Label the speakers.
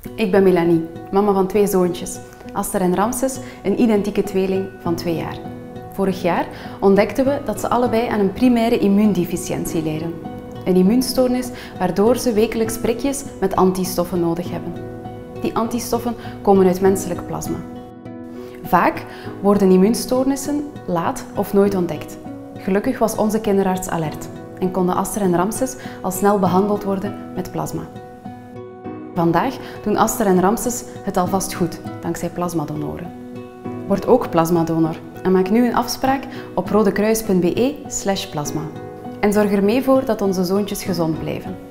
Speaker 1: Ik ben Melanie, mama van 2 zoontjes, Aster en Ramses, een identieke tweeling van 2 jaar. Vorig jaar ontdekten we dat ze allebei aan een primaire immuundeficiëntie lijden. Een immuunstoornis waardoor ze wekelijks prikjes met antistoffen nodig hebben. Die antistoffen komen uit menselijk plasma. Vaak worden immuunstoornissen laat of nooit ontdekt. Gelukkig was onze kinderarts alert en konden Aster en Ramses al snel behandeld worden met plasma. Vandaag doen Aster en Ramses het alvast goed, dankzij plasmadonoren. Word ook plasmadonor en maak nu een afspraak op rodekruis.be/plasma. En zorg er mee voor dat onze zoontjes gezond blijven.